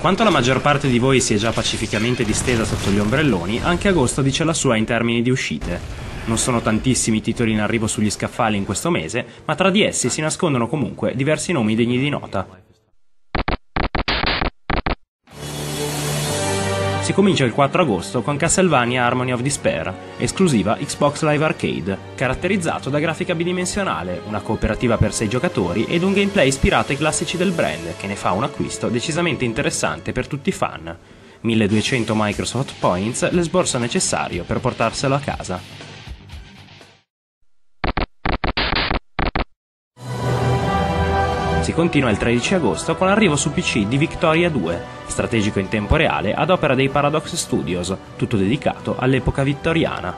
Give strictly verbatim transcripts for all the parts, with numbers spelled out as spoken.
quanto la maggior parte di voi si è già pacificamente distesa sotto gli ombrelloni, anche agosto dice la sua in termini di uscite. Non sono tantissimi i titoli in arrivo sugli scaffali in questo mese, ma tra di essi si nascondono comunque diversi nomi degni di nota. Si comincia il quattro agosto con Castlevania Harmony of Despair, esclusiva Xbox Live Arcade, caratterizzato da grafica bidimensionale, una cooperativa per sei giocatori ed un gameplay ispirato ai classici del brand, che ne fa un acquisto decisamente interessante per tutti i fan. milleduecento Microsoft Points, l'esborso necessario per portarselo a casa. Si continua il tredici agosto con l'arrivo su P C di Victoria due, strategico in tempo reale ad opera dei Paradox Studios, tutto dedicato all'epoca vittoriana.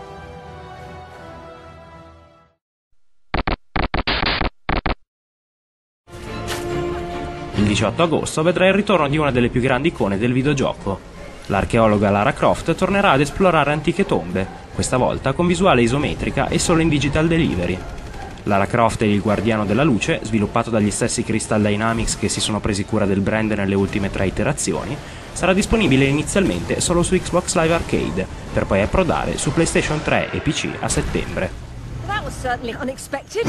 Il diciotto agosto vedrà il ritorno di una delle più grandi icone del videogioco. L'archeologa Lara Croft tornerà ad esplorare antiche tombe, questa volta con visuale isometrica e solo in digital delivery. Lara Croft e il Guardiano della Luce, sviluppato dagli stessi Crystal Dynamics che si sono presi cura del brand nelle ultime tre iterazioni, sarà disponibile inizialmente solo su Xbox Live Arcade, per poi approdare su PlayStation tre e P C a settembre. That was certainly unexpected.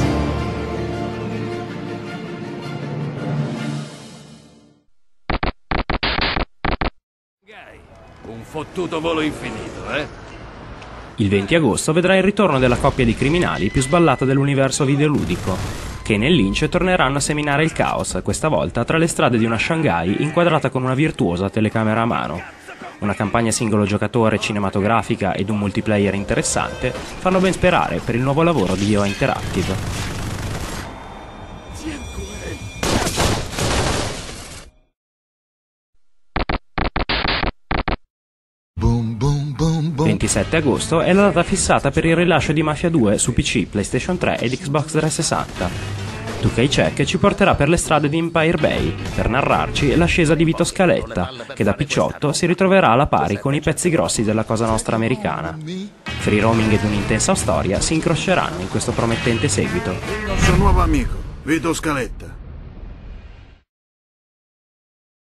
Un fottuto volo infinito, eh? Il venti agosto vedrà il ritorno della coppia di criminali più sballata dell'universo videoludico. Kane e Lynch torneranno a seminare il caos, questa volta tra le strade di una Shanghai inquadrata con una virtuosa telecamera a mano. Una campagna singolo giocatore cinematografica ed un multiplayer interessante fanno ben sperare per il nuovo lavoro di I O Interactive. ventisette agosto è la data fissata per il rilascio di Mafia due su P C, PlayStation tre ed Xbox trecentosessanta. due K Check ci porterà per le strade di Empire Bay per narrarci l'ascesa di Vito Scaletta, che da picciotto si ritroverà alla pari con i pezzi grossi della Cosa Nostra americana. Free roaming ed un'intensa storia si incroceranno in questo promettente seguito. Il nostro nuovo amico, Vito Scaletta.